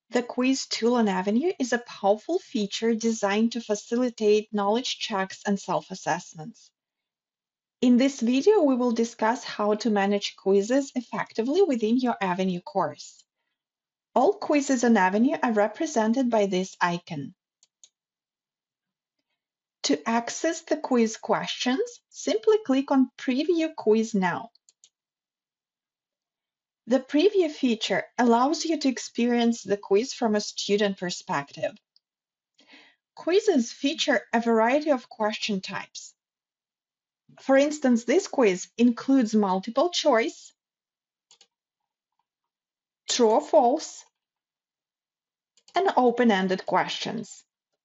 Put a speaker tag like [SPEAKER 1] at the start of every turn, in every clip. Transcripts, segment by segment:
[SPEAKER 1] The quiz tool on Avenue is a powerful feature designed to facilitate knowledge checks and self-assessments. In this video, we will discuss how to manage quizzes effectively within your Avenue course. All quizzes on Avenue are represented by this icon. To access the quiz questions, simply click on Preview Quiz Now. The Preview feature allows you to experience the quiz from a student perspective. Quizzes feature a variety of question types. For instance, this quiz includes multiple choice, true or false, and open-ended questions.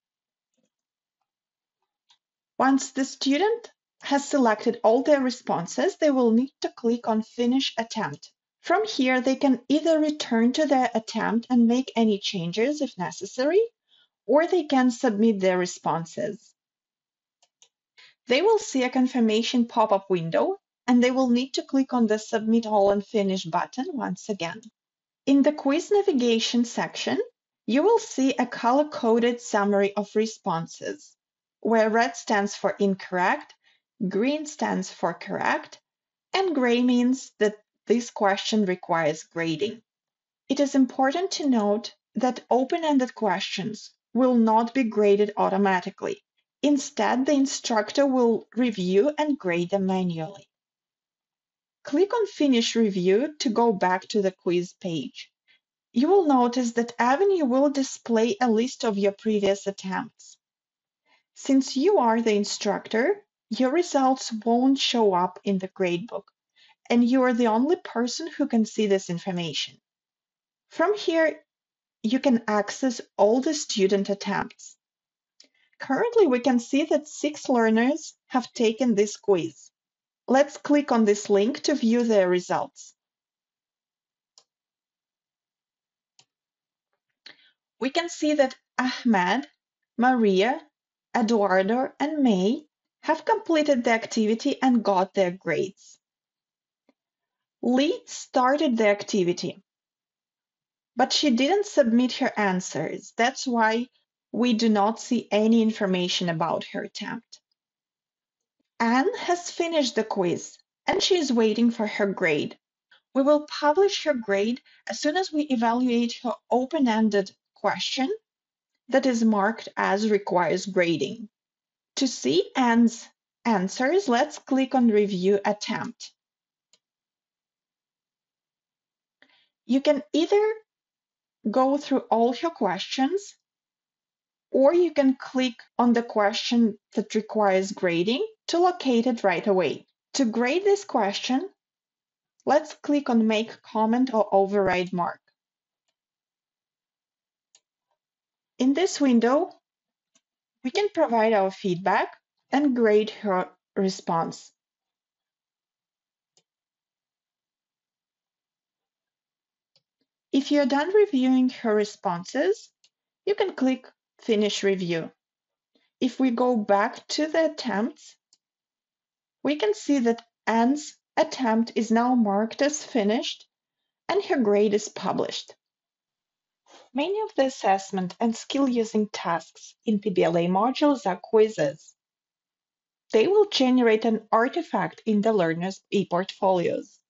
[SPEAKER 1] Once the student has selected all their responses, they will need to click on Finish Attempt. From here, they can either return to their attempt and make any changes if necessary, or they can submit their responses. They will see a confirmation pop-up window, and they will need to click on the Submit All and Finish button once again. In the quiz navigation section, you will see a color-coded summary of responses, where red stands for incorrect, green stands for correct, and gray means that this question requires grading. It is important to note that open-ended questions will not be graded automatically. Instead, the instructor will review and grade them manually. Click on Finish Review to go back to the quiz page. You will notice that Avenue will display a list of your previous attempts. Since you are the instructor, your results won't show up in the gradebook, and you are the only person who can see this information. From here, you can access all the student attempts. Currently, we can see that 6 learners have taken this quiz. Let's click on this link to view their results. We can see that Ahmed, Maria, Eduardo, and May have completed the activity and got their grades. Lee started the activity, but she didn't submit her answers. That's why we do not see any information about her attempt. Anne has finished the quiz, and she is waiting for her grade. We will publish her grade as soon as we evaluate her open-ended question that is marked as requires grading. To see Anne's answers, let's click on Review Attempt. You can either go through all your questions, or you can click on the question that requires grading to locate it right away. To grade this question, let's click on Make Comment or Override Mark. In this window, we can provide our feedback and grade her response. If you're done reviewing her responses, you can click Finish Review. If we go back to the attempts, we can see that Anne's attempt is now marked as finished and her grade is published. Many of the assessment and skill-using tasks in PBLA modules are quizzes. They will generate an artifact in the learner's e-portfolios.